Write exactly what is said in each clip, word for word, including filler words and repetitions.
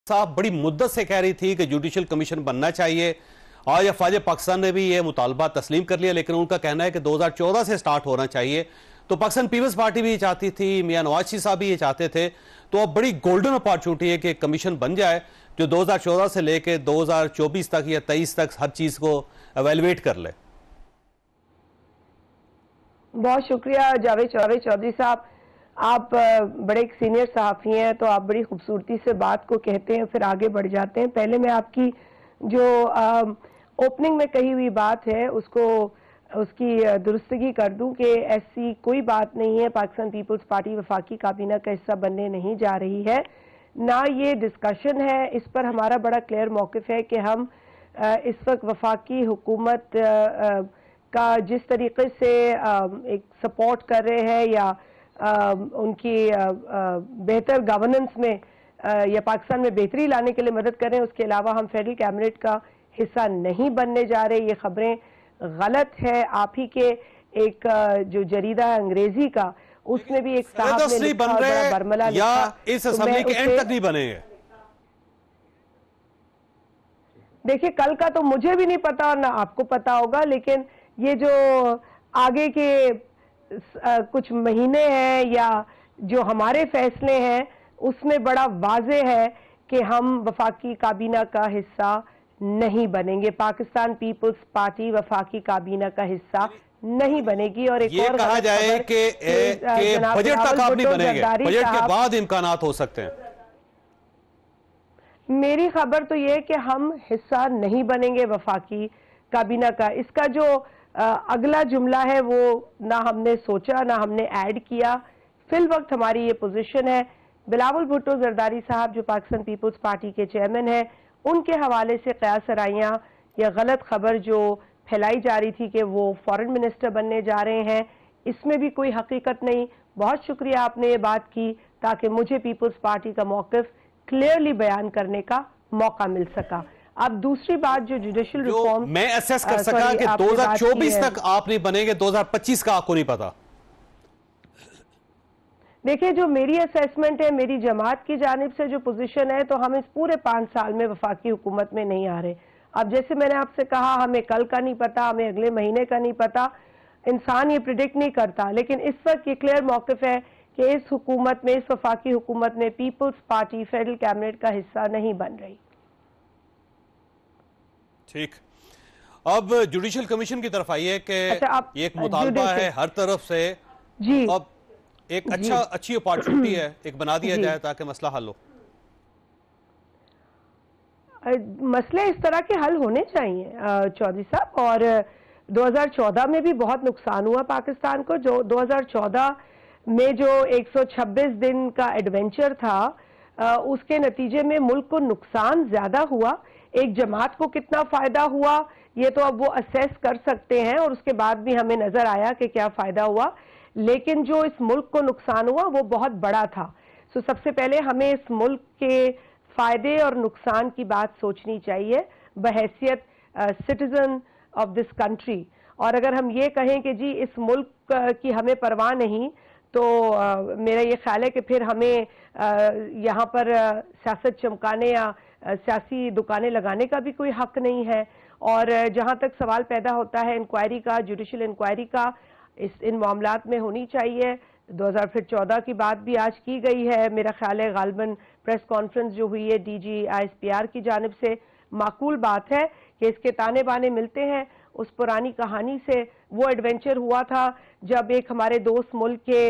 साहब बड़ी मुद्दत से कह रही थी कि जुडिशल कमीशन बनना चाहिए। आज अफवाज पाकिस्तान ने भी ये मुतालबा तस्लीम कर लिया, लेकिन उनका कहना है कि दो हज़ार चौदह से स्टार्ट होना चाहिए। तो पाकिस्तान पीपल्स पार्टी भी ये चाहती थी, मियां नवाज शरीफ साहब भी ये चाहते थे। तो अब बड़ी गोल्डन अपॉर्चुनिटी है कि कमीशन बन जाए जो दो हज़ार चौदह से लेकर दो हज़ार चौबीस तक या तेईस तक हर चीज को एवेलुएट कर ले। बहुत शुक्रिया जावेद चौधरी साहब, आप बड़े एक सीनियर सहाफ़ी हैं तो आप बड़ी खूबसूरती से बात को कहते हैं फिर आगे बढ़ जाते हैं। पहले मैं आपकी जो ओपनिंग में कही हुई बात है उसको उसकी दुरुस्तगी कर दूं कि ऐसी कोई बात नहीं है, पाकिस्तान पीपल्स पार्टी वफाकी काबीना का हिस्सा बनने नहीं जा रही है, ना ये डिस्कशन है। इस पर हमारा बड़ा क्लियर मौक़िफ़ है कि हम इस वक्त वफाकी हुकूमत का जिस तरीके से एक सपोर्ट कर रहे हैं या आ, उनकी बेहतर गवर्नेंस में आ, या पाकिस्तान में बेहतरी लाने के लिए मदद कर रहे हैं, उसके अलावा हम फेडरल कैबिनेट का हिस्सा नहीं बनने जा रहे। ये खबरें गलत है। आप ही के एक जो जरीदा है अंग्रेजी का, उसमें भी एक साहब ने लिखा और बड़ा बरमला लिखा, इस असेंबली के एंड तक नहीं बनेंगे। देखिए, कल का तो मुझे भी नहीं पता और ना आपको पता होगा, लेकिन ये जो आगे के आ, कुछ महीने हैं या जो हमारे फैसले हैं उसमें बड़ा वाज़ेह है कि हम वफाकी काबीना का हिस्सा नहीं बनेंगे। पाकिस्तान पीपल्स पार्टी वफाकी काबीना का हिस्सा नहीं बनेगी। और एक ये और कहा जाए कि बजट तक आप नहीं बनेंगे, बजट के बाद इम्कानात हो सकते हैं। मेरी खबर तो यह है कि हम हिस्सा नहीं बनेंगे वफाकी काबीना का। इसका जो आ, अगला जुमला है वो ना हमने सोचा ना हमने ऐड किया। फिल वक्त हमारी ये पोजीशन है। बिलावल भुट्टो जरदारी साहब जो पाकिस्तान पीपल्स पार्टी के चेयरमैन हैं, उनके हवाले से कयास सराइयां या गलत खबर जो फैलाई जा रही थी कि वो फॉरेन मिनिस्टर बनने जा रहे हैं, इसमें भी कोई हकीकत नहीं। बहुत शुक्रिया आपने ये बात की ताकि मुझे पीपल्स पार्टी का मौक़िफ़ क्लियरली बयान करने का मौका मिल सका। अब दूसरी बात जो जुडिशल रिफॉर्म मैं असेस कर सका कि दो हज़ार चौबीस तक आप नहीं बनेंगे, दो हज़ार पच्चीस का आपको नहीं पता। देखिए, जो मेरी असेसमेंट है, मेरी जमात की जानिब से जो पोजीशन है, तो हम इस पूरे पांच साल में वफाकी हुकूमत में नहीं आ रहे। अब जैसे मैंने आपसे कहा, हमें कल का नहीं पता, हमें अगले महीने का नहीं पता, इंसान ये प्रिडिक्ट नहीं करता, लेकिन इस वक्त ये क्लियर मौक़िफ़ है कि इस हुकूमत में, इस वफाकी हुकूमत में पीपल्स पार्टी फेडरल कैबिनेट का हिस्सा नहीं बन रही। ठीक, अब जुडिशल कमीशन की तरफ आइए कि अच्छा, ये एक मुतालबा है हर तरफ से जी, अब एक अच्छा अच्छी अपॉर्चुनिटी है, एक बना दिया जाए ताकि मसला हल हो। मसले इस तरह के हल होने चाहिए चौधरी साहब, और दो हज़ार चौदह में भी बहुत नुकसान हुआ पाकिस्तान को। जो दो हज़ार चौदह में जो एक सौ छब्बीस दिन का एडवेंचर था, उसके नतीजे में मुल्क को नुकसान ज्यादा हुआ। एक जमात को कितना फायदा हुआ ये तो अब वो असेस कर सकते हैं, और उसके बाद भी हमें नजर आया कि क्या फायदा हुआ, लेकिन जो इस मुल्क को नुकसान हुआ वो बहुत बड़ा था। सो सबसे पहले हमें इस मुल्क के फायदे और नुकसान की बात सोचनी चाहिए बहैसियत सिटीजन ऑफ दिस कंट्री। और अगर हम ये कहें कि जी इस मुल्क की हमें परवाह नहीं, तो आ, मेरा ये ख्याल है कि फिर हमें यहाँ पर आ, सियासत चमकाने या आ, सियासी दुकानें लगाने का भी कोई हक नहीं है। और जहाँ तक सवाल पैदा होता है इंक्वायरी का, जुडिशल इंक्वायरी का, इस इन मामलात में होनी चाहिए। दो हज़ार चौदह की बात भी आज की गई है, मेरा ख्याल है गालिबन प्रेस कॉन्फ्रेंस जो हुई है डीजी आईएसपीआर की जानिब से, माकूल बात है कि इसके ताने बाने मिलते हैं उस पुरानी कहानी से। वो एडवेंचर हुआ था जब एक हमारे दोस्त मुल्क के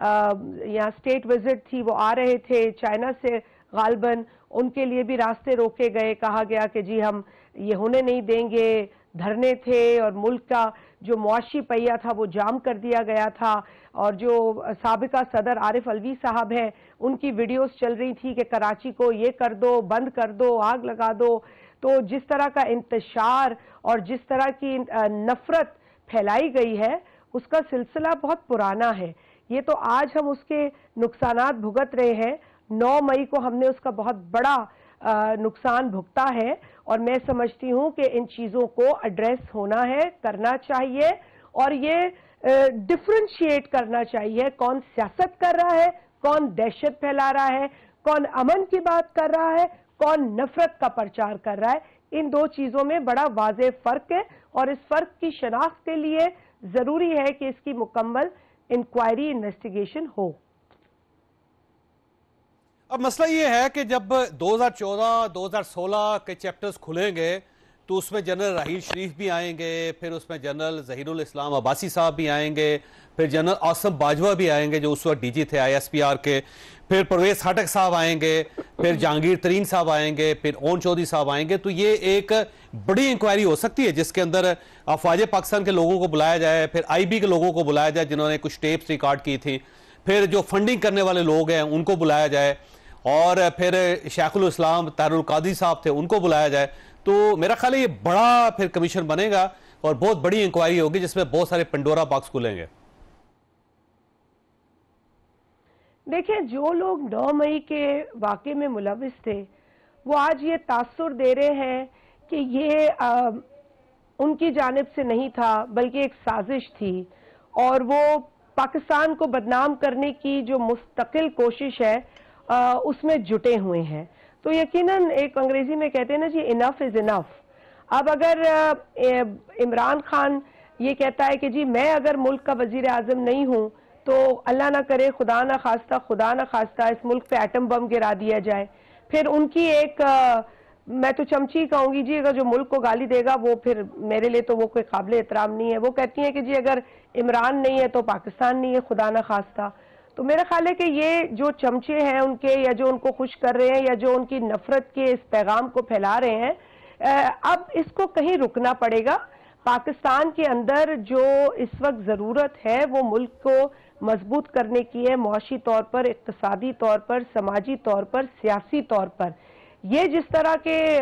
यहाँ स्टेट विजिट थी, वो आ रहे थे चाइना से गालिबन, उनके लिए भी रास्ते रोके गए, कहा गया कि जी हम ये होने नहीं देंगे, धरने थे और मुल्क का जो मुआशी पहिया था वो जाम कर दिया गया था। और जो साबिका सदर आरिफ अलवी साहब हैं, उनकी वीडियोस चल रही थी कि कराची को ये कर दो, बंद कर दो, आग लगा दो। तो जिस तरह का इंतशार और जिस तरह की नफरत फैलाई गई है उसका सिलसिला बहुत पुराना है। ये तो आज हम उसके नुकसानात भुगत रहे हैं। नौ मई को हमने उसका बहुत बड़ा आ, नुकसान भुगता है, और मैं समझती हूं कि इन चीजों को एड्रेस होना है, करना चाहिए, और ये डिफ्रेंशिएट करना चाहिए कौन सियासत कर रहा है, कौन दहशत फैला रहा है, कौन अमन की बात कर रहा है, कौन नफरत का प्रचार कर रहा है। इन दो चीजों में बड़ा वाज़ेह फर्क है और इस फर्क की शनाख्त के लिए जरूरी है कि इसकी मुकम्मल इंक्वायरी इन्वेस्टिगेशन हो। अब मसला ये है कि जब दो हज़ार चौदह दो हज़ार सोलह के चैप्टर्स खुलेंगे तो उसमें जनरल राहील शरीफ भी आएंगे, फिर उसमें जनरल जहीरुल इस्लाम अब्बासी साहब भी आएंगे, फिर जनरल आसिम बाजवा भी आएंगे जो उस वक्त डीजी थे आईएसपीआर के, फिर परवेज खटक साहब आएंगे, फिर जहांगीर तरीन साहब आएंगे, फिर ओन चौधरी साहब आएंगे। तो ये एक बड़ी इंक्वायरी हो सकती है जिसके अंदर अफवाज पाकिस्तान के लोगों को बुलाया जाए, फिर आईबी के लोगों को बुलाया जाए जिन्होंने कुछ टेप्स रिकॉर्ड की थी, फिर जो फंडिंग करने वाले लोग हैं उनको बुलाया जाए, और फिर शेखुल इस्लाम तारुल कादी साहब थे उनको बुलाया जाए। तो मेरा ख्याल है ये बड़ा फिर कमीशन बनेगा और बहुत बड़ी इंक्वायरी होगी जिसमें बहुत सारे पंडोरा बॉक्स खुलेंगे। देखिए, जो लोग नौ मई के वाक़े में मुलविस थे वो आज ये तासुर दे रहे हैं कि ये आ, उनकी जानिब से नहीं था बल्कि एक साजिश थी और वो पाकिस्तान को बदनाम करने की जो मुस्तकिल कोशिश है आ, उसमें जुटे हुए हैं। तो यकीनन एक अंग्रेजी में कहते हैं ना जी, इनफ इज इनफ। अब अगर इमरान खान ये कहता है कि जी मैं अगर मुल्क का वजीर आजम नहीं हूं तो अल्लाह ना करे, खुदा ना खास्ता खुदा ना खास्ता इस मुल्क पे एटम बम गिरा दिया जाए, फिर उनकी एक आ, मैं तो चमची कहूंगी जी, अगर जो मुल्क को गाली देगा वो फिर मेरे लिए तो वो कोई काबिल एहतराम नहीं है। वो कहती है कि जी अगर इमरान नहीं है तो पाकिस्तान नहीं है, खुदा ना खास्ता। तो मेरा ख्याल है कि ये जो चमचे हैं उनके, या जो उनको खुश कर रहे हैं, या जो उनकी नफरत के इस पैगाम को फैला रहे हैं, अब इसको कहीं रुकना पड़ेगा। पाकिस्तान के अंदर जो इस वक्त ज़रूरत है वो मुल्क को मजबूत करने की है, मुआशी तौर पर, इक्तिसादी तौर पर, समाजी तौर पर, सियासी तौर पर। ये जिस तरह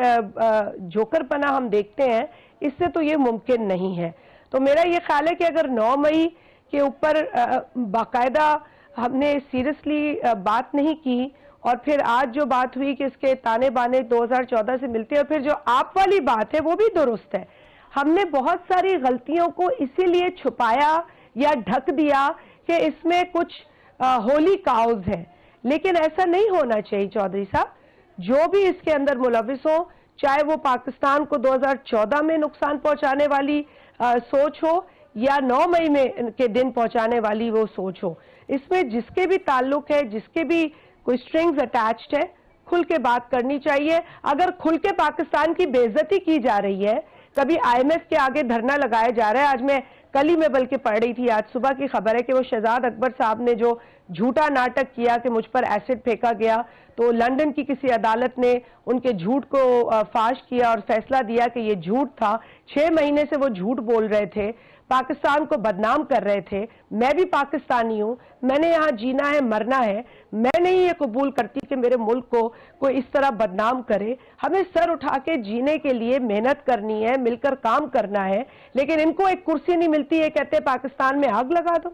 के जोकरपना हम देखते हैं इससे तो ये मुमकिन नहीं है। तो मेरा ये ख्याल है कि अगर नौ मई के ऊपर बाकायदा हमने सीरियसली बात नहीं की और फिर आज जो बात हुई कि इसके ताने बाने दो हज़ार चौदह से मिलते हैं, और फिर जो आप वाली बात है वो भी दुरुस्त है। हमने बहुत सारी गलतियों को इसीलिए छुपाया या ढक दिया कि इसमें कुछ होली काउज है, लेकिन ऐसा नहीं होना चाहिए चौधरी साहब। जो भी इसके अंदर मुलविस हो, चाहे वो पाकिस्तान को दो हज़ार चौदह में नुकसान पहुंचाने वाली आ, सोच हो या नौ मई में के दिन पहुंचाने वाली वो सोच हो, इसमें जिसके भी ताल्लुक है, जिसके भी कोई स्ट्रिंग्स अटैच्ड है, खुल के बात करनी चाहिए। अगर खुल के पाकिस्तान की बेइज्जती की जा रही है, कभी आईएमएफ के आगे धरना लगाया जा रहा है, आज मैं कल ही में बल्कि पढ़ रही थी, आज सुबह की खबर है कि वो शहजाद अकबर साहब ने जो झूठा नाटक किया कि मुझ पर एसिड फेंका गया, तो लंदन की किसी अदालत ने उनके झूठ को फाश किया और फैसला दिया कि ये झूठ था। छह महीने से वो झूठ बोल रहे थे, पाकिस्तान को बदनाम कर रहे थे। मैं भी पाकिस्तानी हूं, मैंने यहां जीना है, मरना है। मैं नहीं ये कबूल करती कि मेरे मुल्क को कोई इस तरह बदनाम करे। हमें सर उठा के जीने के लिए मेहनत करनी है, मिलकर काम करना है, लेकिन इनको एक कुर्सी नहीं मिलती है, कहते पाकिस्तान में आग लगा दो।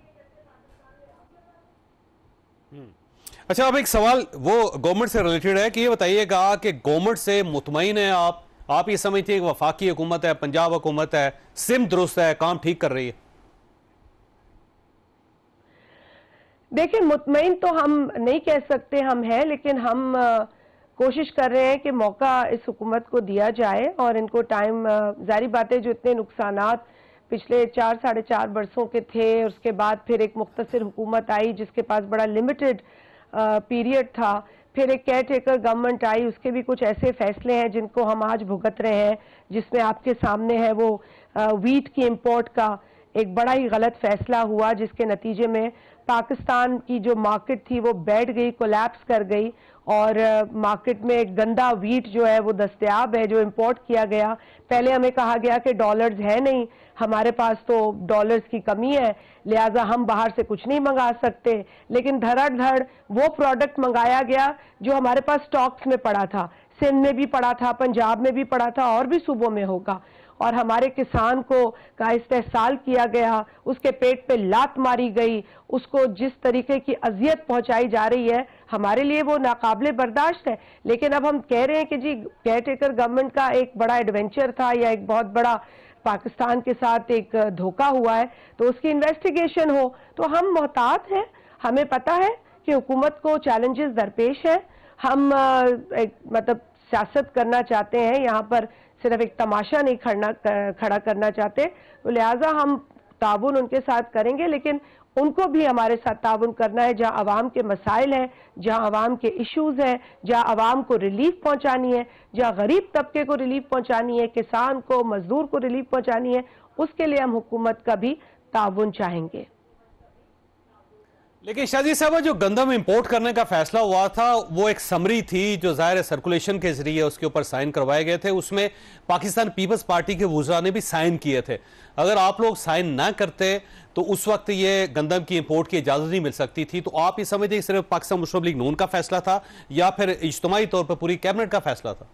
अच्छा, अब एक सवाल वो गवर्नमेंट से रिलेटेड है कि ये बताइएगा कि गवर्नमेंट से मुतमईन है आप आप ये समझते हैं कि वफाकी हुकूमत है, पंजाब हुकूमत है, सिम दुरुस्त है, काम ठीक कर रही है? देखिए, मुतमईन तो हम नहीं कह सकते हम हैं, लेकिन हम आ, कोशिश कर रहे हैं कि मौका इस हुकूमत को दिया जाए और इनको टाइम, जारी बात है जो इतने नुकसानात पिछले चार साढ़े चार बरसों के थे, उसके बाद फिर एक मुख्तसर हुकूमत आई जिसके पास बड़ा लिमिटेड पीरियड था, फिर एक केयर टेकर गवर्नमेंट आई, उसके भी कुछ ऐसे फैसले हैं जिनको हम आज भुगत रहे हैं, जिसमें आपके सामने है वो वीट की इंपोर्ट का एक बड़ा ही गलत फैसला हुआ, जिसके नतीजे में पाकिस्तान की जो मार्केट थी वो बैठ गई, कोलैप्स कर गई, और मार्केट में गंदा वीट जो है वो दस्तयाब है जो इंपोर्ट किया गया। पहले हमें कहा गया कि डॉलर्स है नहीं, हमारे पास तो डॉलर्स की कमी है, लिहाजा हम बाहर से कुछ नहीं मंगा सकते, लेकिन धड़ाधड़ वो प्रोडक्ट मंगाया गया जो हमारे पास स्टॉक्स में पड़ा था, सिंध में भी पड़ा था, पंजाब में भी पड़ा था, और भी सूबों में होगा, और हमारे किसान को का इस्तेहसाल किया गया, उसके पेट पे लात मारी गई, उसको जिस तरीके की अजियत पहुंचाई जा रही है, हमारे लिए वो नाकाबिले बर्दाश्त है। लेकिन अब हम कह रहे हैं कि जी केयर टेकर गवर्नमेंट का एक बड़ा एडवेंचर था या एक बहुत बड़ा पाकिस्तान के साथ एक धोखा हुआ है, तो उसकी इन्वेस्टिगेशन हो। तो हम मोहतात हैं, हमें पता है कि हुकूमत को चैलेंजेस दरपेश है, हम एक मतलब सियासत करना चाहते हैं, यहाँ पर सिर्फ एक तमाशा नहीं खड़ना खड़ा करना चाहते, तो लिहाजा हम ताउन उनके साथ करेंगे, लेकिन उनको भी हमारे साथ ताउन करना है। जहां आवाम के मसाइल हैं, जहां आवाम के इश्यूज हैं, जहां आवाम को रिलीफ पहुंचानी है, जहां गरीब तबके को रिलीफ पहुंचानी है, किसान को, मजदूर को रिलीफ पहुंचानी है, उसके लिए हम हुकूमत का भी ताउन चाहेंगे। लेकिन शादी साहब, जो गंदम इंपोर्ट करने का फैसला हुआ था वो एक समरी थी जो जाहिर सर्कुलेशन के जरिए उसके ऊपर साइन करवाए गए थे। उसमें पाकिस्तान पीपल्स पार्टी के वुज़रा ने भी साइन किए थे। अगर आप लोग साइन ना करते तो उस वक्त ये गंदम की इंपोर्ट की इजाजत नहीं मिल सकती थी। तो आप ये समझते सिर्फ पाकिस्तान मुस्लिम लीग नून का फैसला था या फिर इज्तिमाई तौर पर पूरी कैबिनेट का फैसला था?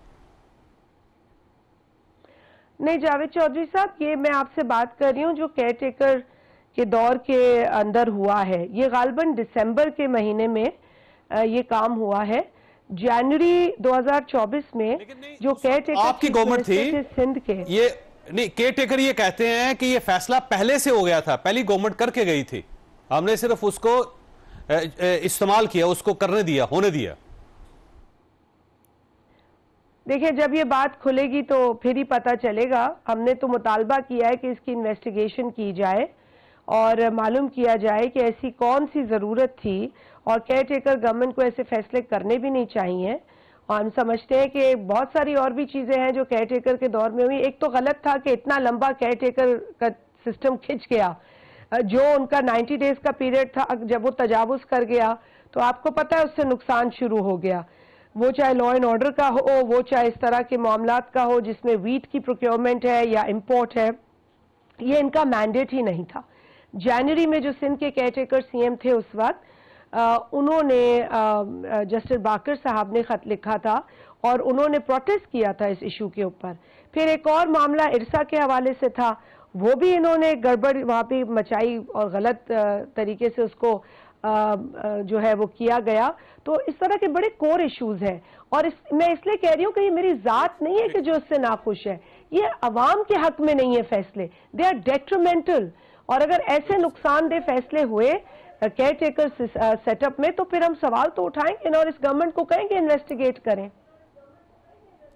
नहीं जावेद चौधरी साहब, ये मैं आपसे बात कर रही हूँ जो केयर टेकर के दौर के अंदर हुआ है। ये गालबन दिसंबर के महीने में ये काम हुआ है। जनवरी दो हज़ार चौबीस में जो केयर टेकर आपकी गवर्नमेंट थी सिंध के, ये नहीं, केयर टेकर ये कहते हैं कि ये फैसला पहले से हो गया था, पहली गवर्नमेंट करके गई थी, हमने सिर्फ उसको इस्तेमाल किया, उसको करने दिया, होने दिया। देखिए, जब ये बात खुलेगी तो फिर ही पता चलेगा। हमने तो मुतालबा किया है कि इसकी इन्वेस्टिगेशन की जाए और मालूम किया जाए कि ऐसी कौन सी ज़रूरत थी, और केयर टेकर गवर्नमेंट को ऐसे फैसले करने भी नहीं चाहिए। और हम समझते हैं कि बहुत सारी और भी चीज़ें हैं जो केयर टेकर के दौर में हुई। एक तो गलत था कि इतना लंबा केयर टेकर का सिस्टम खिंच गया, जो उनका नब्बे डेज का पीरियड था, जब वो तजावुज़ कर गया तो आपको पता है उससे नुकसान शुरू हो गया। वो चाहे लॉ एंड ऑर्डर का हो, वो चाहे इस तरह के मामलात का हो जिसमें वीट की प्रोक्योरमेंट है या इम्पोर्ट है, ये इनका मैंडेट ही नहीं था। जनवरी में जो सिंध के केयर टेकर सीएम थे उस वक्त, उन्होंने जस्टिस बाकर साहब ने खत लिखा था और उन्होंने प्रोटेस्ट किया था इस इशू के ऊपर। फिर एक और मामला इरसा के हवाले से था, वो भी इन्होंने गड़बड़ वहाँ पे मचाई और गलत तरीके से उसको जो है वो किया गया। तो इस तरह के बड़े कोर इश्यूज हैं, और इस, मैं इसलिए कह रही हूँ कि ये मेरी जात नहीं है कि जो इससे नाखुश है, ये अवाम के हक में नहीं है फैसले, दे आर डेट्रीमेंटल। और अगर ऐसे नुकसानदेह फैसले हुए केयर टेकर सेटअप में तो फिर हम सवाल तो उठाएंगे और इस गवर्नमेंट को कहेंगे इन्वेस्टिगेट करें।